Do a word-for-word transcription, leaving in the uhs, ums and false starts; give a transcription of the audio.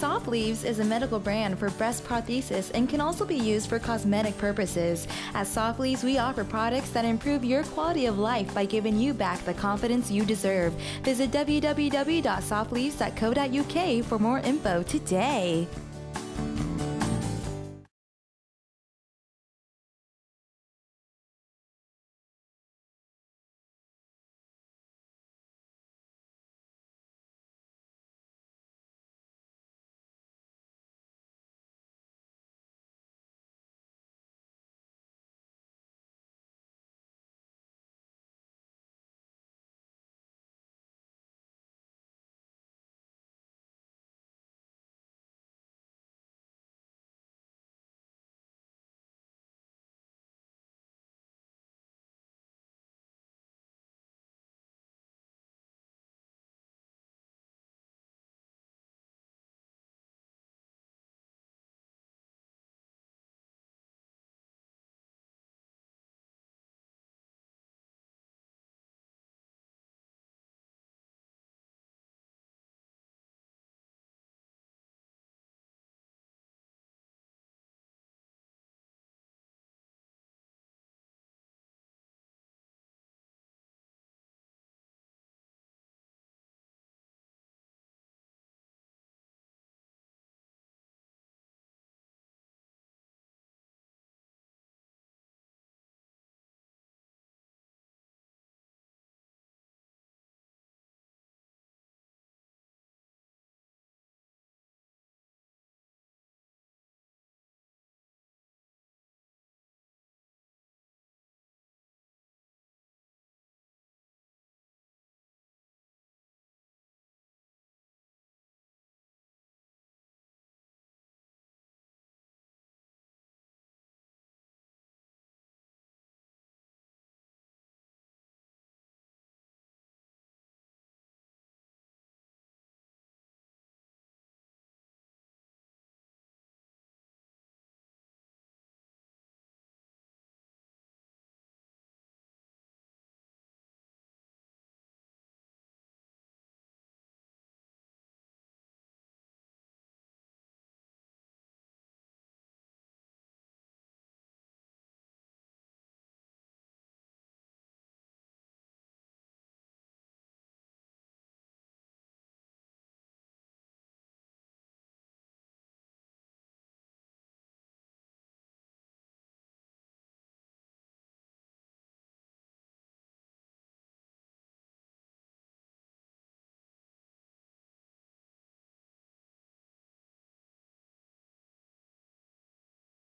Softleaves is a medical brand for breast prosthesis and can also be used for cosmetic purposes. At Softleaves, we offer products that improve your quality of life by giving you back the confidence you deserve. Visit w w w dot softleaves dot co dot u k for more info today.